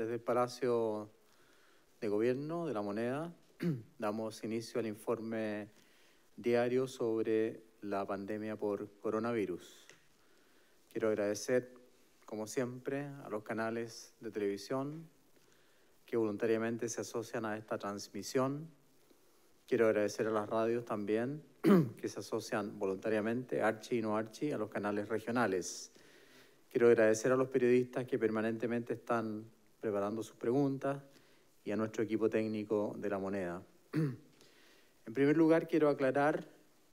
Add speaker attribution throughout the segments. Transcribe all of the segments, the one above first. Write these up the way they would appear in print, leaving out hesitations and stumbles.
Speaker 1: Desde el Palacio de Gobierno de la Moneda damos inicio al informe diario sobre la pandemia por coronavirus. Quiero agradecer, como siempre, a los canales de televisión que voluntariamente se asocian a esta transmisión. Quiero agradecer a las radios también que se asocian voluntariamente, Archi y no Archi, a los canales regionales. Quiero agradecer a los periodistas que permanentemente están preparando sus preguntas y a nuestro equipo técnico de La Moneda. En primer lugar, quiero aclarar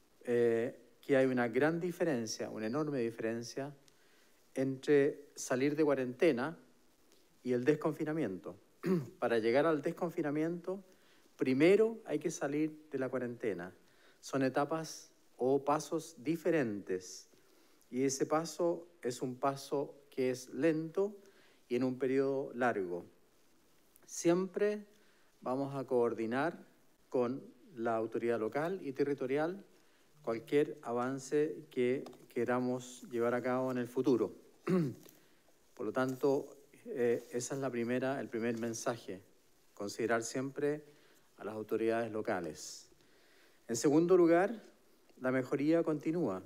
Speaker 1: que hay una gran diferencia, una enorme diferencia, entre salir de cuarentena y el desconfinamiento. Para llegar al desconfinamiento, primero hay que salir de la cuarentena. Son etapas o pasos diferentes. Y ese paso es un paso que es lento y en un periodo largo. Siempre vamos a coordinar con la autoridad local y territorial cualquier avance que queramos llevar a cabo en el futuro. Por lo tanto, esa es el primer mensaje, considerar siempre a las autoridades locales. En segundo lugar, la mejoría continúa.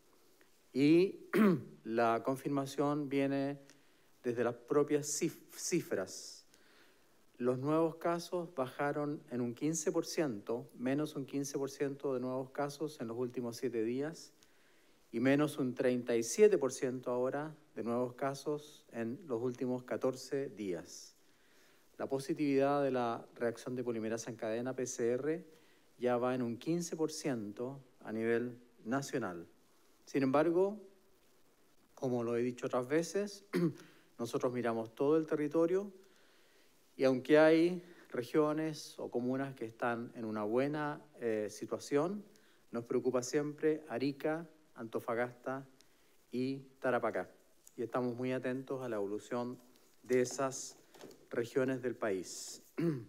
Speaker 1: Y la confirmación viene desde las propias cifras. Los nuevos casos bajaron en un 15%, menos un 15% de nuevos casos en los últimos 7 días y menos un 37% ahora de nuevos casos en los últimos 14 días. La positividad de la reacción de polimerasa en cadena PCR ya va en un 15% a nivel nacional. Sin embargo, como lo he dicho otras veces, nosotros miramos todo el territorio y aunque hay regiones o comunas que están en una buena situación, nos preocupa siempre Arica, Antofagasta y Tarapacá. Y estamos muy atentos a la evolución de esas regiones del país.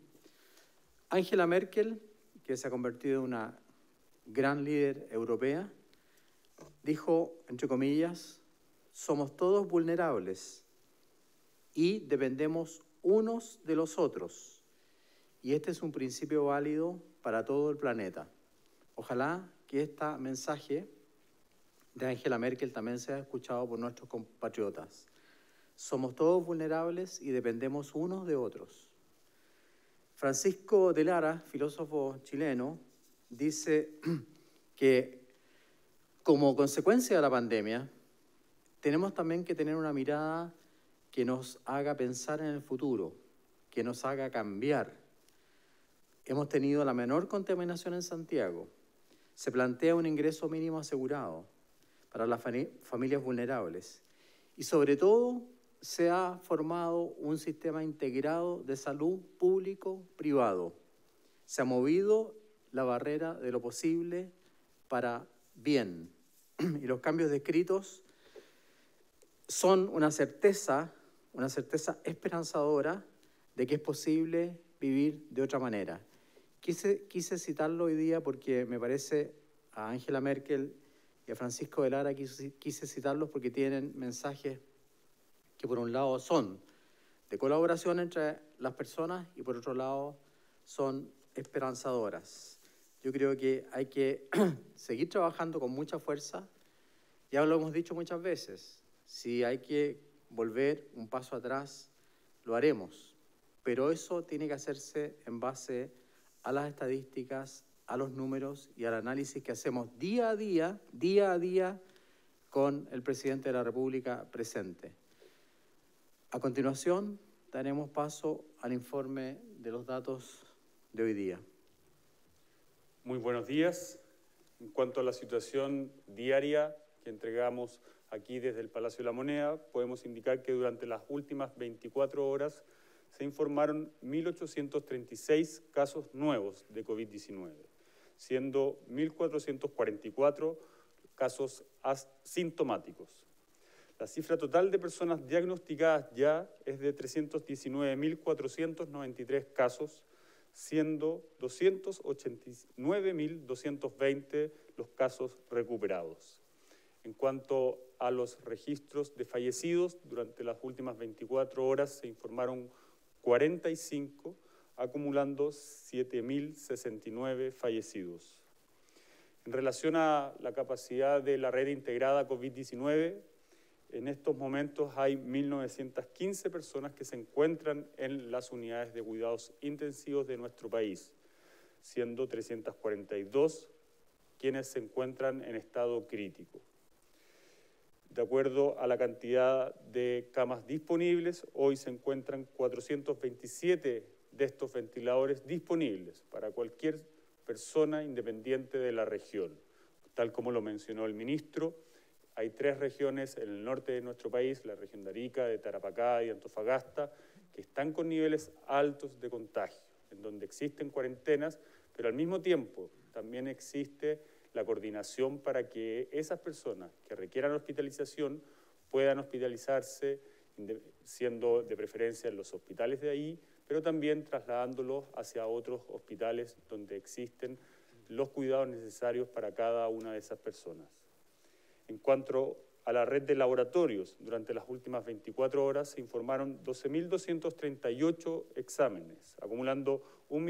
Speaker 1: Angela Merkel, que se ha convertido en una gran líder europea, dijo, entre comillas, somos todos vulnerables y dependemos unos de los otros. Y este es un principio válido para todo el planeta. Ojalá que este mensaje de Angela Merkel también sea escuchado por nuestros compatriotas. Somos todos vulnerables y dependemos unos de otros. Francisco de Lara, filósofo chileno, dice que como consecuencia de la pandemia, tenemos también que tener una mirada que nos haga pensar en el futuro, que nos haga cambiar. Hemos tenido la menor contaminación en Santiago. Se plantea un ingreso mínimo asegurado para las familias vulnerables. Y sobre todo, se ha formado un sistema integrado de salud público-privado. Se ha movido la barrera de lo posible para bien. Y los cambios descritos son una certeza esperanzadora de que es posible vivir de otra manera. Quise citarlo hoy día porque me parece a Angela Merkel y a Francisco de Lara, quise citarlos porque tienen mensajes que por un lado son de colaboración entre las personas y por otro lado son esperanzadoras. Yo creo que hay que seguir trabajando con mucha fuerza. Ya lo hemos dicho muchas veces, si hay que volver un paso atrás, lo haremos. Pero eso tiene que hacerse en base a las estadísticas, a los números y al análisis que hacemos día a día, con el presidente de la República presente. A continuación, daremos paso al informe de los datos de hoy día.
Speaker 2: Muy buenos días. En cuanto a la situación diaria que entregamos aquí desde el Palacio de la Moneda, podemos indicar que durante las últimas 24 horas se informaron 1.836 casos nuevos de COVID-19, siendo 1.444 casos asintomáticos. La cifra total de personas diagnosticadas ya es de 319.493 casos, siendo 289.220 los casos recuperados. En cuanto a los registros de fallecidos, durante las últimas 24 horas se informaron 45, acumulando 7.069 fallecidos. En relación a la capacidad de la red integrada COVID-19, en estos momentos hay 1.915 personas que se encuentran en las unidades de cuidados intensivos de nuestro país, siendo 342 quienes se encuentran en estado crítico. De acuerdo a la cantidad de camas disponibles, hoy se encuentran 427 de estos ventiladores disponibles para cualquier persona independiente de la región. Tal como lo mencionó el ministro, hay 3 regiones en el norte de nuestro país, la región de Arica, de Tarapacá y Antofagasta, que están con niveles altos de contagio, en donde existen cuarentenas, pero al mismo tiempo también existe la coordinación para que esas personas que requieran hospitalización puedan hospitalizarse, siendo de preferencia en los hospitales de ahí, pero también trasladándolos hacia otros hospitales donde existen los cuidados necesarios para cada una de esas personas. En cuanto a la red de laboratorios, durante las últimas 24 horas se informaron 12.238 exámenes, acumulando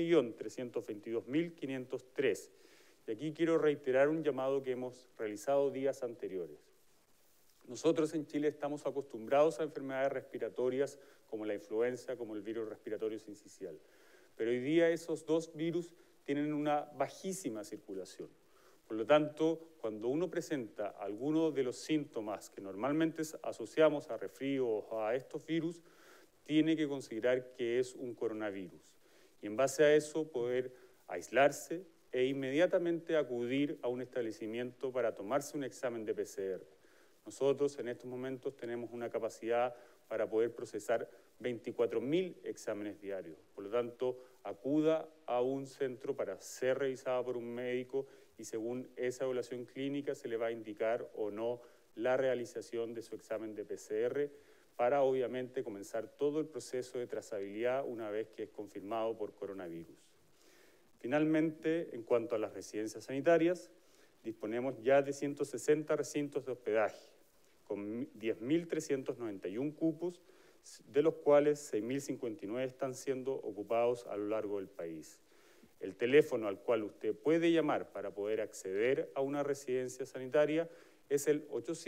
Speaker 2: 1.322.503. Y aquí quiero reiterar un llamado que hemos realizado días anteriores. Nosotros en Chile estamos acostumbrados a enfermedades respiratorias como la influenza, como el virus respiratorio sincicial. Pero hoy día esos 2 virus tienen una bajísima circulación. Por lo tanto, cuando uno presenta alguno de los síntomas que normalmente asociamos a resfrío o a estos virus, tiene que considerar que es un coronavirus. Y en base a eso poder aislarse e inmediatamente acudir a un establecimiento para tomarse un examen de PCR. Nosotros en estos momentos tenemos una capacidad para poder procesar 24.000 exámenes diarios. Por lo tanto, acuda a un centro para ser revisado por un médico y según esa evaluación clínica se le va a indicar o no la realización de su examen de PCR para obviamente comenzar todo el proceso de trazabilidad una vez que es confirmado por coronavirus. Finalmente, en cuanto a las residencias sanitarias, disponemos ya de 160 recintos de hospedaje, con 10.391 cupos, de los cuales 6.059 están siendo ocupados a lo largo del país. El teléfono al cual usted puede llamar para poder acceder a una residencia sanitaria es el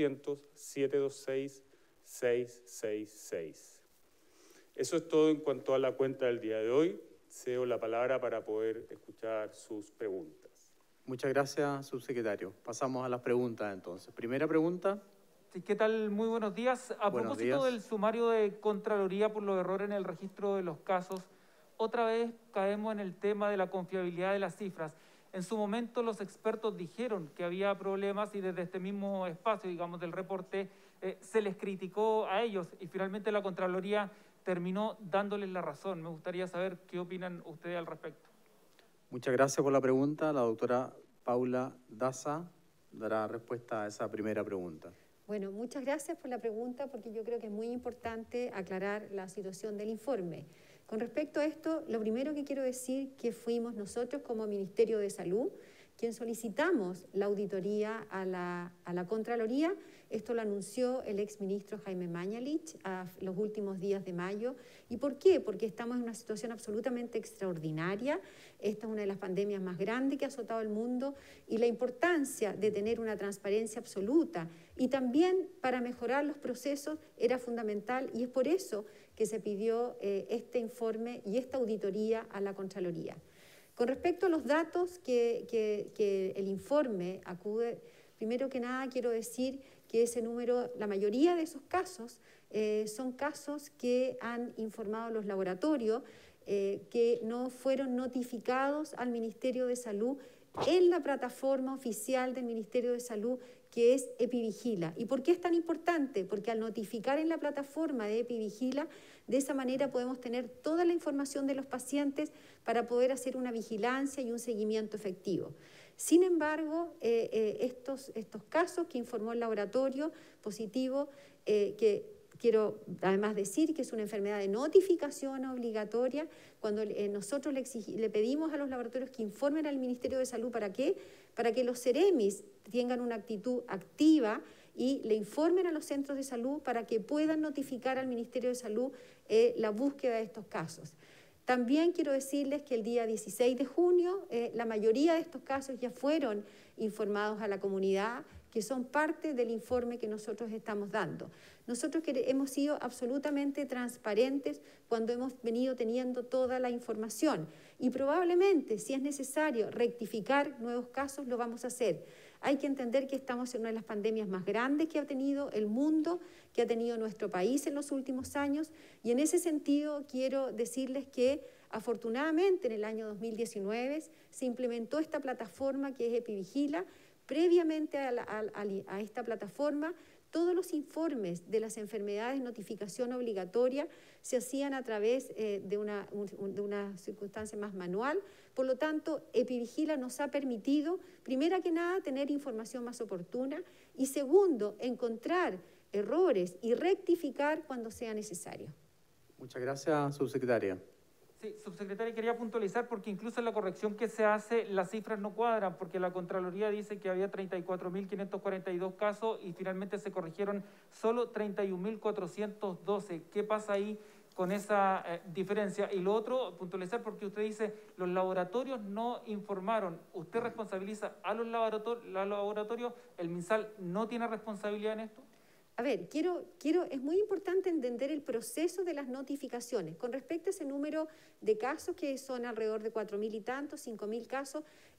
Speaker 2: 800-726-666. Eso es todo en cuanto a la cuenta del día de hoy. Cedo la palabra para poder escuchar sus preguntas.
Speaker 1: Muchas gracias, subsecretario. Pasamos a las preguntas entonces. Primera pregunta.
Speaker 3: Sí, ¿qué tal? Muy buenos días. A propósito del sumario de Contraloría por los errores en el registro de los casos, otra vez caemos en el tema de la confiabilidad de las cifras. En su momento los expertos dijeron que había problemas y desde este mismo espacio, digamos, del reporte, se les criticó a ellos y finalmente la Contraloría terminó dándoles la razón. Me gustaría saber qué opinan ustedes al respecto.
Speaker 1: Muchas gracias por la pregunta. La doctora Paula Daza dará respuesta a esa primera pregunta.
Speaker 4: Bueno, muchas gracias por la pregunta porque yo creo que es muy importante aclarar la situación del informe. Con respecto a esto, lo primero que quiero decir que fuimos nosotros como Ministerio de Salud quien solicitamos la auditoría a la Contraloría. Esto lo anunció el exministro Jaime Mañalich a los últimos días de mayo. ¿Y por qué? Porque estamos en una situación absolutamente extraordinaria. Esta es una de las pandemias más grandes que ha azotado el mundo y la importancia de tener una transparencia absoluta y también para mejorar los procesos era fundamental y es por eso que se pidió este informe y esta auditoría a la Contraloría. Con respecto a los datos que el informe acude, primero que nada quiero decir que ese número, la mayoría de esos casos son casos que han informado los laboratorios, que no fueron notificados al Ministerio de Salud en la plataforma oficial del Ministerio de Salud, que es Epivigila. ¿Y por qué es tan importante? Porque al notificar en la plataforma de Epivigila, de esa manera podemos tener toda la información de los pacientes para poder hacer una vigilancia y un seguimiento efectivo. Sin embargo, estos casos que informó el laboratorio positivo, que quiero además decir que es una enfermedad de notificación obligatoria, cuando nosotros le pedimos a los laboratorios que informen al Ministerio de Salud, ¿para qué? Para que los Ceremis tengan una actitud activa y le informen a los centros de salud para que puedan notificar al Ministerio de Salud la búsqueda de estos casos. También quiero decirles que el día 16 de junio la mayoría de estos casos ya fueron informados a la comunidad, que son parte del informe que nosotros estamos dando. Nosotros hemos sido absolutamente transparentes cuando hemos venido teniendo toda la información y probablemente, si es necesario rectificar nuevos casos, lo vamos a hacer. Hay que entender que estamos en una de las pandemias más grandes que ha tenido el mundo, que ha tenido nuestro país en los últimos años, y en ese sentido quiero decirles que afortunadamente en el año 2019 se implementó esta plataforma que es Epivigila. Previamente a esta plataforma, todos los informes de las enfermedades de notificación obligatoria se hacían a través de una circunstancia más manual. Por lo tanto, Epivigila nos ha permitido, primero que nada, tener información más oportuna y segundo, encontrar errores y rectificar cuando sea necesario.
Speaker 1: Muchas gracias, subsecretaria.
Speaker 3: Sí, subsecretaria, quería puntualizar porque incluso en la corrección que se hace las cifras no cuadran porque la Contraloría dice que había 34.542 casos y finalmente se corrigieron solo 31.412. ¿Qué pasa ahí con esa diferencia? Y lo otro, puntualizar porque usted dice los laboratorios no informaron. ¿Usted responsabiliza a los laboratorios? ¿El MinSal no tiene responsabilidad en esto?
Speaker 4: A ver, es muy importante entender el proceso de las notificaciones. Con respecto a ese número de casos, que son alrededor de 4.000 y tantos, 5.000 casos,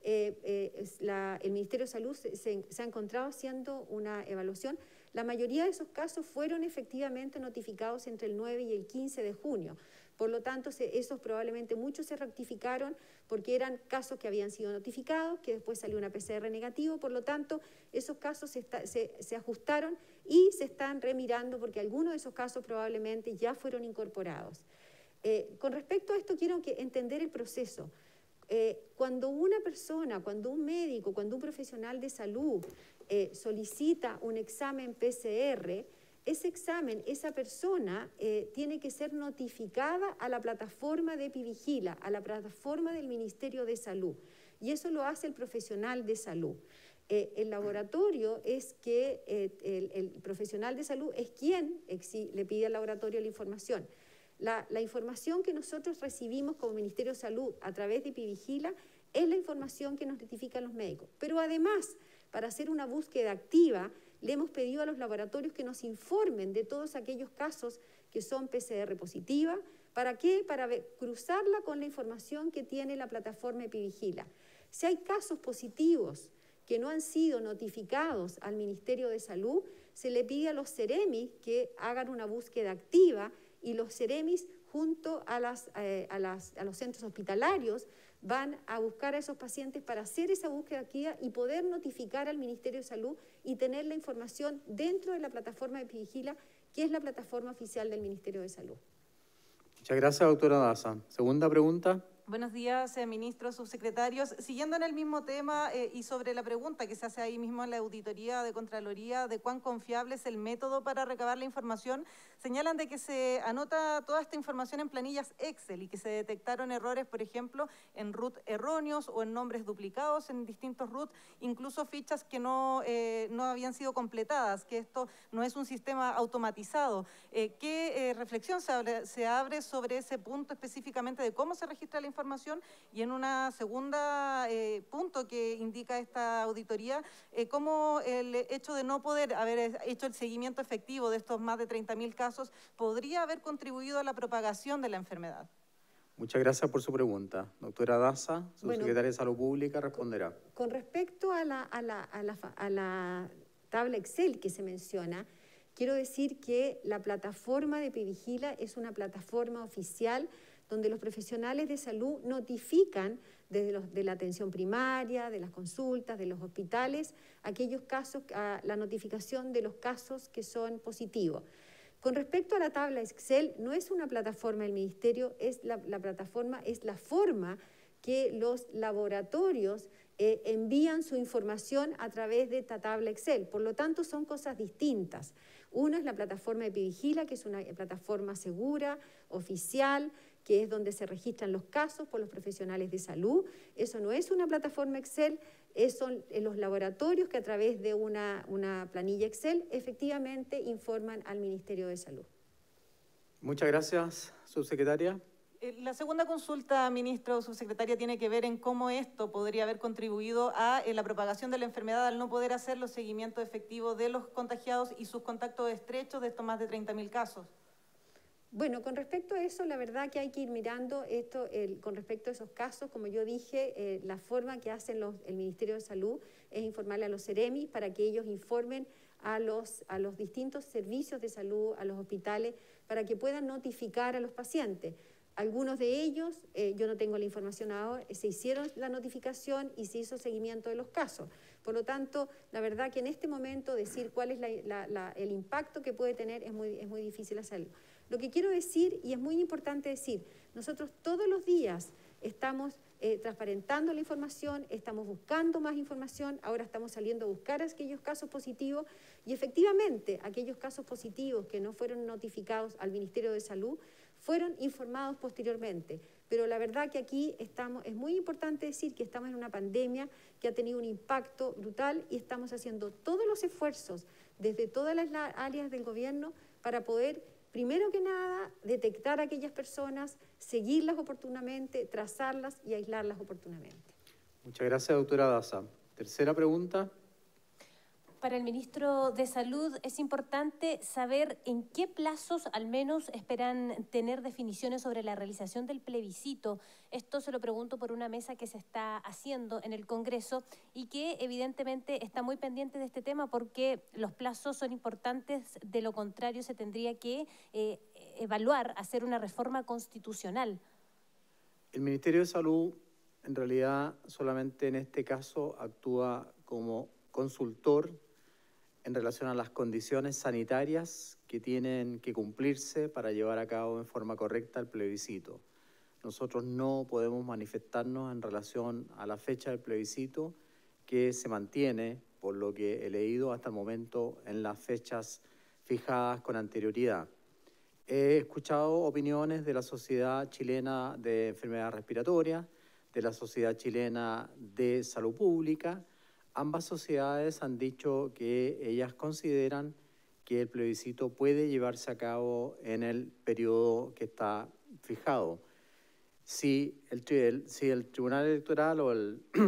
Speaker 4: el Ministerio de Salud se ha encontrado haciendo una evaluación. La mayoría de esos casos fueron efectivamente notificados entre el 9 y el 15 de junio. Por lo tanto, esos probablemente muchos se rectificaron porque eran casos que habían sido notificados, que después salió una PCR negativo. Por lo tanto, esos casos se ajustaron y se están remirando porque algunos de esos casos probablemente ya fueron incorporados. Con respecto a esto, quiero entender el proceso. Cuando una persona, cuando un médico, cuando un profesional de salud solicita un examen PCR, ese examen, esa persona tiene que ser notificada a la plataforma de Epivigila, a la plataforma del Ministerio de Salud. Y eso lo hace el profesional de salud. El laboratorio es que el profesional de salud es quien le pide al laboratorio la información. La información que nosotros recibimos como Ministerio de Salud a través de Epivigila es la información que nos notifican los médicos. Pero además, para hacer una búsqueda activa, le hemos pedido a los laboratorios que nos informen de todos aquellos casos que son PCR positiva. ¿Para qué? Para cruzarla con la información que tiene la plataforma Epivigila. Si hay casos positivos que no han sido notificados al Ministerio de Salud, se le pide a los Ceremis que hagan una búsqueda activa y los Ceremis junto a los centros hospitalarios van a buscar a esos pacientes para hacer esa búsqueda activa y poder notificar al Ministerio de Salud y tener la información dentro de la plataforma de Epivigila, que es la plataforma oficial del Ministerio de Salud.
Speaker 1: Muchas gracias, doctora Daza. Segunda pregunta.
Speaker 5: Buenos días, ministros, subsecretarios. Siguiendo en el mismo tema y sobre la pregunta que se hace ahí mismo en la auditoría de Contraloría de cuán confiable es el método para recabar la información, señalan de que se anota toda esta información en planillas Excel y que se detectaron errores, por ejemplo, en RUT erróneos o en nombres duplicados en distintos RUT, incluso fichas que no habían sido completadas, que esto no es un sistema automatizado. ¿Qué reflexión se abre sobre ese punto específicamente de cómo se registra la información? Y en una segunda punto que indica esta auditoría, cómo el hecho de no poder haber hecho el seguimiento efectivo de estos más de 30.000 casos podría haber contribuido a la propagación de la enfermedad.
Speaker 1: Muchas gracias por su pregunta. Doctora Daza, subsecretaria de Salud Pública, responderá.
Speaker 4: Con respecto a la tabla Excel que se menciona, quiero decir que la plataforma de Epivigila es una plataforma oficial donde los profesionales de salud notifican de la atención primaria, de las consultas, de los hospitales, aquellos casos, la notificación de los casos que son positivos. Con respecto a la tabla Excel, no es una plataforma del Ministerio, la plataforma es la forma que los laboratorios envían su información a través de esta tabla Excel. Por lo tanto, son cosas distintas. Una es la plataforma de Epivigila, que es una plataforma segura, oficial, que es donde se registran los casos por los profesionales de salud. Eso no es una plataforma Excel. son los laboratorios que a través de una planilla Excel efectivamente informan al Ministerio de Salud.
Speaker 1: Muchas gracias, subsecretaria.
Speaker 5: La segunda consulta, ministro o subsecretaria, tiene que ver en cómo esto podría haber contribuido a la propagación de la enfermedad al no poder hacer los seguimientos efectivos de los contagiados y sus contactos estrechos de estos más de 30.000 casos.
Speaker 4: Bueno, con respecto a eso, la verdad que hay que ir mirando esto, con respecto a esos casos, como yo dije, la forma que hacen el Ministerio de Salud es informarle a los CEREMI para que ellos informen a los distintos servicios de salud, a los hospitales, para que puedan notificar a los pacientes. Algunos de ellos, yo no tengo la información ahora, se hicieron la notificación y se hizo seguimiento de los casos. Por lo tanto, la verdad que en este momento decir cuál es el impacto que puede tener es muy difícil hacerlo. Lo que quiero decir, y es muy importante decir, nosotros todos los días estamos transparentando la información, estamos buscando más información, ahora estamos saliendo a buscar aquellos casos positivos y efectivamente aquellos casos positivos que no fueron notificados al Ministerio de Salud fueron informados posteriormente. Pero la verdad que aquí es muy importante decir que estamos en una pandemia que ha tenido un impacto brutal y estamos haciendo todos los esfuerzos desde todas las áreas del gobierno para poder, primero que nada, detectar a aquellas personas, seguirlas oportunamente, trazarlas y aislarlas oportunamente.
Speaker 1: Muchas gracias, doctora Daza. Tercera pregunta.
Speaker 6: Para el ministro de Salud es importante saber en qué plazos al menos esperan tener definiciones sobre la realización del plebiscito. Esto se lo pregunto por una mesa que se está haciendo en el Congreso y que evidentemente está muy pendiente de este tema porque los plazos son importantes, de lo contrario se tendría que evaluar, hacer una reforma constitucional.
Speaker 1: El Ministerio de Salud en realidad solamente en este caso actúa como consultor en relación a las condiciones sanitarias que tienen que cumplirse para llevar a cabo en forma correcta el plebiscito. Nosotros no podemos manifestarnos en relación a la fecha del plebiscito que se mantiene, por lo que he leído hasta el momento, en las fechas fijadas con anterioridad. He escuchado opiniones de la Sociedad Chilena de Enfermedades Respiratorias, de la Sociedad Chilena de Salud Pública. Ambas sociedades han dicho que ellas consideran que el plebiscito puede llevarse a cabo en el periodo que está fijado. Si el Tribunal Electoral o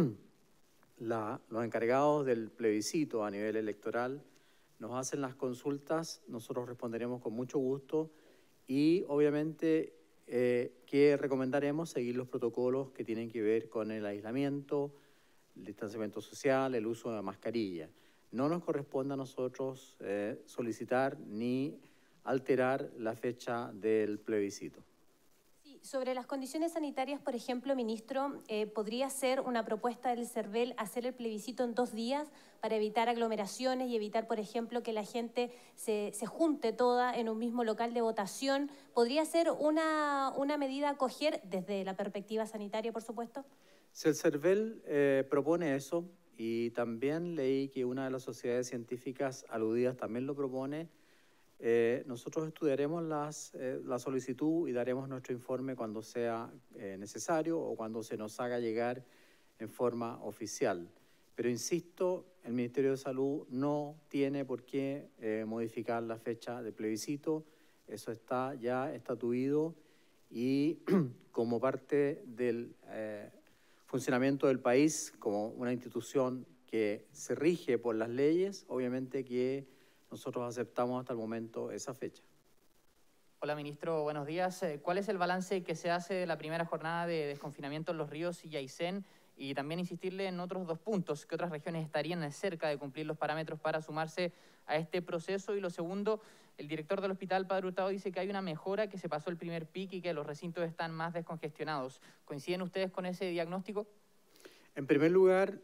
Speaker 1: los encargados del plebiscito a nivel electoral nos hacen las consultas, nosotros responderemos con mucho gusto y obviamente que recomendaremos seguir los protocolos que tienen que ver con el aislamiento, el distanciamiento social, el uso de mascarilla. No nos corresponde a nosotros solicitar ni alterar la fecha del plebiscito.
Speaker 6: Sí, sobre las condiciones sanitarias, por ejemplo, ministro, ¿podría ser una propuesta del CERVEL hacer el plebiscito en 2 días para evitar aglomeraciones y evitar, por ejemplo, que la gente se junte toda en un mismo local de votación? ¿Podría ser una medida a acoger desde la perspectiva sanitaria, por supuesto?
Speaker 1: Si el CERVEL propone eso, y también leí que una de las sociedades científicas aludidas también lo propone, nosotros estudiaremos la solicitud y daremos nuestro informe cuando sea necesario o cuando se nos haga llegar en forma oficial. Pero insisto, el Ministerio de Salud no tiene por qué modificar la fecha del plebiscito, eso está ya estatuido y como parte del funcionamiento del país, como una institución que se rige por las leyes, obviamente que nosotros aceptamos hasta el momento esa fecha.
Speaker 7: Hola, ministro, buenos días. ¿Cuál es el balance que se hace de la primera jornada de desconfinamiento en Los Ríos y Aysén? Y también insistirle en otros 2 puntos, ¿qué otras regiones estarían cerca de cumplir los parámetros para sumarse a este proceso? Y lo segundo, el director del Hospital Padre Hurtado dice que hay una mejora, que se pasó el primer pic y que los recintos están más descongestionados. ¿Coinciden ustedes con ese diagnóstico?
Speaker 1: En primer lugar,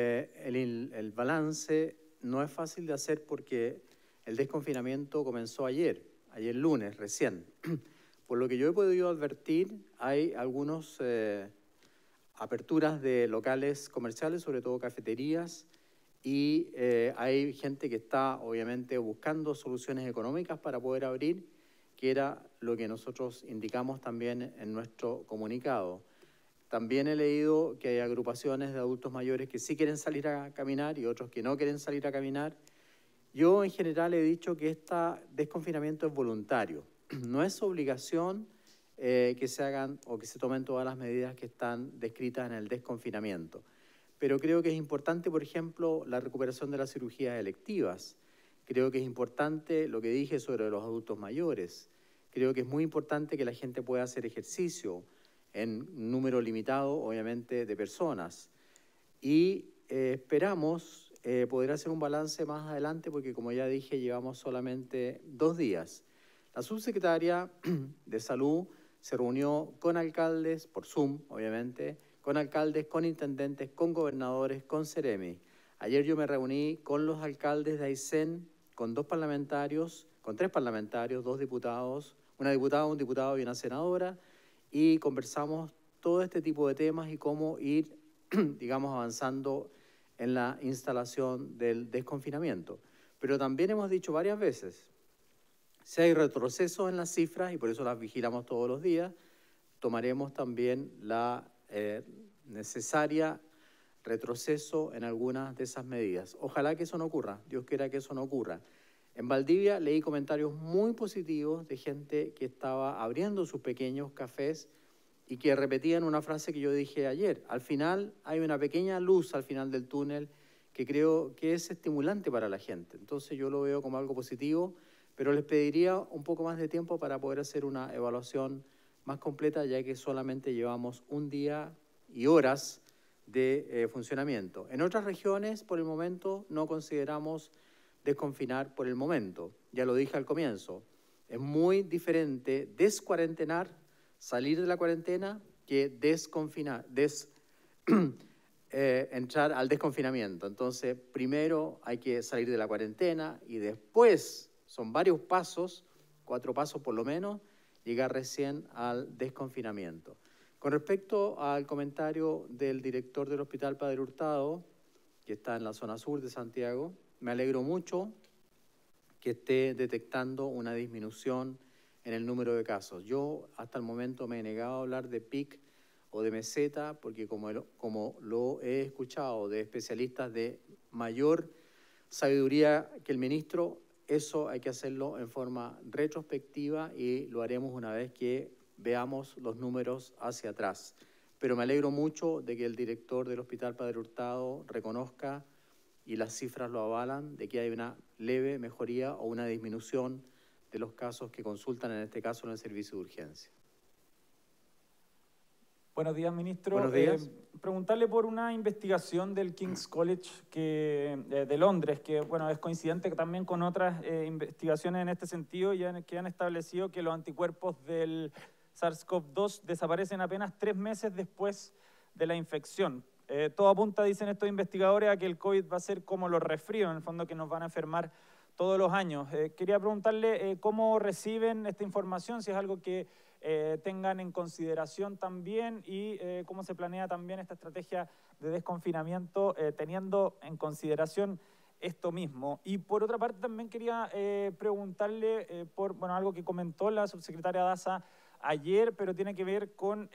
Speaker 1: el balance no es fácil de hacer porque el desconfinamiento comenzó ayer lunes recién. Por lo que yo he podido advertir, hay algunas aperturas de locales comerciales, sobre todo cafeterías, y hay gente que está obviamente buscando soluciones económicas para poder abrir, que era lo que nosotros indicamos también en nuestro comunicado. también he leído que hay agrupaciones de adultos mayores que sí quieren salir a caminar y otros que no quieren salir a caminar. Yo en general he dicho que este desconfinamiento es voluntario. No es obligación que se hagan o que se tomen todas las medidas que están descritas en el desconfinamiento. Pero creo que es importante, por ejemplo, la recuperación de las cirugías electivas. Creo que es importante lo que dije sobre los adultos mayores. Creo que es muy importante que la gente pueda hacer ejercicio en número limitado, obviamente, de personas. Y esperamos poder hacer un balance más adelante porque, como ya dije, llevamos solamente 2 días. La subsecretaria de Salud se reunió con alcaldes, por Zoom, obviamente, con alcaldes, con intendentes, con gobernadores, con Ceremi. Ayer yo me reuní con los alcaldes de Aysén, con 2 parlamentarios, con 3 parlamentarios, 2 diputados, una diputada, un diputado y una senadora, y conversamos todo este tipo de temas y cómo ir, digamos, avanzando en la instalación del desconfinamiento. Pero también hemos dicho varias veces, si hay retroceso en las cifras, y por eso las vigilamos todos los días, tomaremos también la necesaria retroceso en algunas de esas medidas. Ojalá que eso no ocurra, Dios quiera que eso no ocurra. En Valdivia leí comentarios muy positivos de gente que estaba abriendo sus pequeños cafés y que repetían una frase que yo dije ayer. Al final hay una pequeña luz al final del túnel que creo que es estimulante para la gente. Entonces yo lo veo como algo positivo, pero les pediría un poco más de tiempo para poder hacer una evaluación más completa, ya que solamente llevamos 1 día y horas de funcionamiento. En otras regiones, por el momento, no consideramos desconfinar por el momento. Ya lo dije al comienzo, es muy diferente descuarentenar, salir de la cuarentena, que desconfinar, entrar al desconfinamiento. Entonces, primero hay que salir de la cuarentena y después, son varios pasos, 4 pasos por lo menos, llegar recién al desconfinamiento. Con respecto al comentario del director del Hospital Padre Hurtado, que está en la zona sur de Santiago, me alegro mucho que esté detectando una disminución en el número de casos. Yo hasta el momento me he negado a hablar de pic o de meseta, porque como lo he escuchado de especialistas de mayor sabiduría que el ministro, eso hay que hacerlo en forma retrospectiva y lo haremos una vez que veamos los números hacia atrás. Pero me alegro mucho de que el director del Hospital Padre Hurtado reconozca, y las cifras lo avalan, de que hay una leve mejoría o una disminución de los casos que consultan, en este caso en el servicio de urgencia.
Speaker 3: Buenos días, ministro.
Speaker 1: Buenos días.
Speaker 3: Preguntarle por una investigación del King's College de Londres, que bueno, es coincidente también con otras investigaciones en este sentido, que han establecido que los anticuerpos del SARS-CoV-2 desaparecen apenas 3 meses después de la infección. Todo apunta, dicen estos investigadores, a que el COVID va a ser como los resfríos, en el fondo, que nos van a enfermar todos los años. Quería preguntarle cómo reciben esta información, si es algo que tengan en consideración también y cómo se planea también esta estrategia de desconfinamiento teniendo en consideración esto mismo. Y por otra parte también quería preguntarle por algo que comentó la subsecretaria Daza ayer, pero tiene que ver con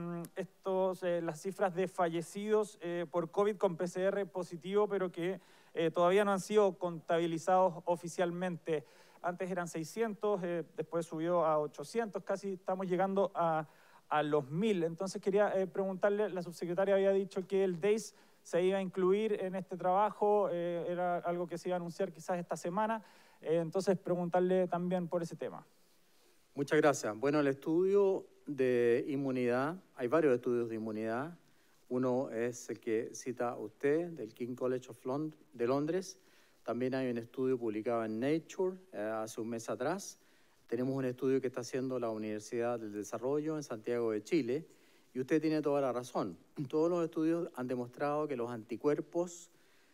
Speaker 3: las cifras de fallecidos por COVID con PCR positivo, pero que todavía no han sido contabilizados oficialmente. Antes eran 600, después subió a 800, casi estamos llegando a los 1000. Entonces quería preguntarle, la subsecretaria había dicho que el DEIS se iba a incluir en este trabajo, era algo que se iba a anunciar quizás esta semana, entonces preguntarle también por ese tema.
Speaker 1: Muchas gracias. Bueno, el estudio de inmunidad, hay varios estudios de inmunidad. Uno es el que cita usted, del King's College de Londres. También hay un estudio publicado en Nature hace un mes atrás. Tenemos un estudio que está haciendo la Universidad del Desarrollo en Santiago de Chile. Y usted tiene toda la razón. Todos los estudios han demostrado que los anticuerpos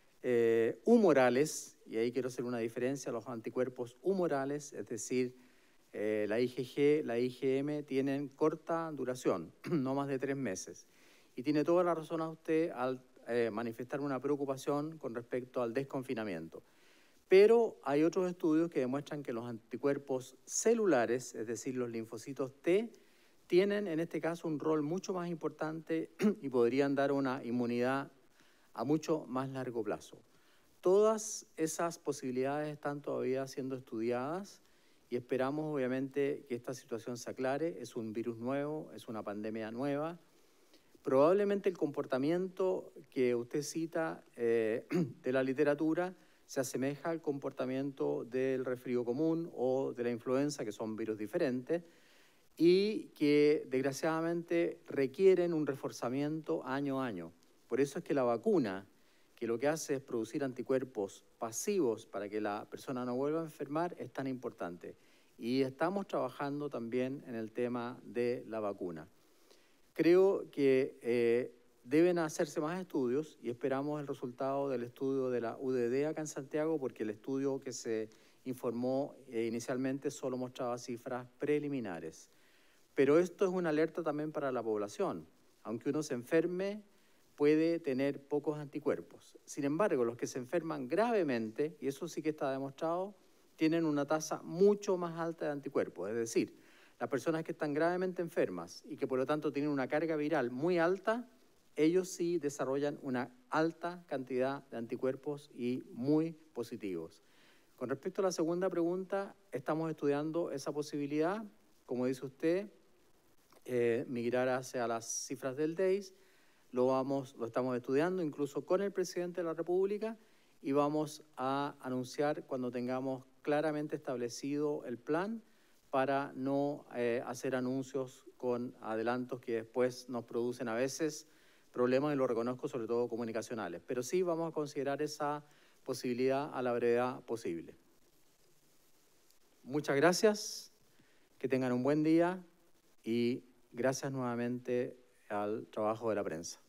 Speaker 1: humorales, y ahí quiero hacer una diferencia, los anticuerpos humorales, es decir, la IgG, la IgM, tienen corta duración, no más de 3 meses. Y tiene toda la razón a usted al manifestar una preocupación con respecto al desconfinamiento. Pero hay otros estudios que demuestran que los anticuerpos celulares, es decir, los linfocitos T, tienen en este caso un rol mucho más importante y podrían dar una inmunidad a mucho más largo plazo. Todas esas posibilidades están todavía siendo estudiadas y esperamos obviamente que esta situación se aclare. Es un virus nuevo, es una pandemia nueva. Probablemente el comportamiento que usted cita de la literatura se asemeja al comportamiento del resfrío común o de la influenza, que son virus diferentes, y que desgraciadamente requieren un reforzamiento año a año. Por eso es que la vacuna, que lo que hace es producir anticuerpos pasivos para que la persona no vuelva a enfermar, es tan importante. Y estamos trabajando también en el tema de la vacuna. Creo que deben hacerse más estudios y esperamos el resultado del estudio de la UDD acá en Santiago, porque el estudio que se informó inicialmente solo mostraba cifras preliminares. Pero esto es una alerta también para la población. Aunque uno se enferme, puede tener pocos anticuerpos. Sin embargo, los que se enferman gravemente, y eso sí que está demostrado, tienen una tasa mucho más alta de anticuerpos. Es decir, las personas que están gravemente enfermas y que por lo tanto tienen una carga viral muy alta, ellos sí desarrollan una alta cantidad de anticuerpos y muy positivos. Con respecto a la segunda pregunta, estamos estudiando esa posibilidad, como dice usted, migrar hacia las cifras del DEIS. Lo estamos estudiando incluso con el presidente de la República y vamos a anunciar cuando tengamos claramente establecido el plan para no hacer anuncios con adelantos que después nos producen a veces problemas, y lo reconozco, sobre todo comunicacionales. Pero sí vamos a considerar esa posibilidad a la brevedad posible. Muchas gracias, que tengan un buen día y gracias nuevamente al trabajo de la prensa.